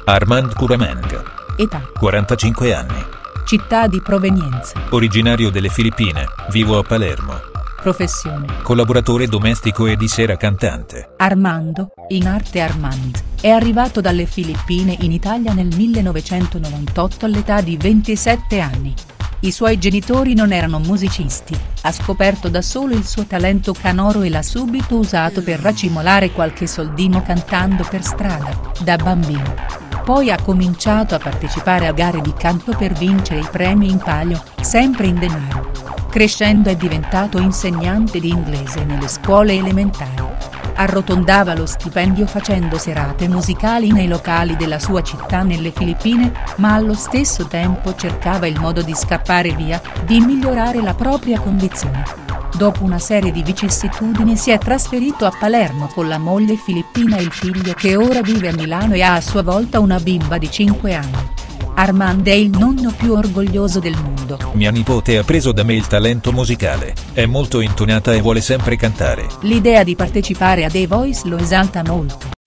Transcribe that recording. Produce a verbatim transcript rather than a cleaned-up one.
Armand Kurameng. Età. quarantacinque anni. Città di provenienza. Originario delle Filippine, vivo a Palermo. Professione. Collaboratore domestico e di sera cantante. Armando, in arte Armand, è arrivato dalle Filippine in Italia nel millenovecentonovantotto all'età di ventisette anni. I suoi genitori non erano musicisti, ha scoperto da solo il suo talento canoro e l'ha subito usato per racimolare qualche soldino cantando per strada, da bambino. Poi ha cominciato a partecipare a gare di canto per vincere i premi in palio, sempre in denaro. Crescendo è diventato insegnante di inglese nelle scuole elementari. Arrotondava lo stipendio facendo serate musicali nei locali della sua città nelle Filippine, ma allo stesso tempo cercava il modo di scappare via, di migliorare la propria condizione. Dopo una serie di vicissitudini si è trasferito a Palermo con la moglie filippina e il figlio che ora vive a Milano e ha a sua volta una bimba di cinque anni. Armand è il nonno più orgoglioso del mondo. Mia nipote ha preso da me il talento musicale, è molto intonata e vuole sempre cantare. L'idea di partecipare a The Voice lo esalta molto.